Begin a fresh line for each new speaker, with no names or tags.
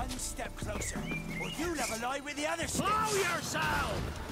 One step closer, or you'll have a lie with the other stick.
Slow yourself!